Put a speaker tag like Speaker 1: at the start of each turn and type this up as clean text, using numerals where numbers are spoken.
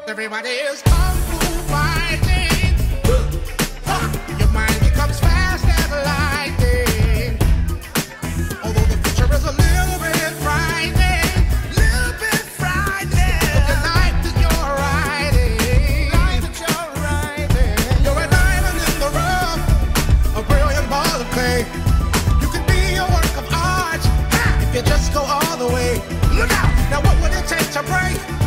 Speaker 1: Everybody is kung fu fighting. Your mind becomes fast as lightning. Although the future is a little bit frightening, the life that you're riding, you're a diamond in the rough, a brilliant ball of clay. You can be a work of art if you just go all the way. Look out! Now what would it take to break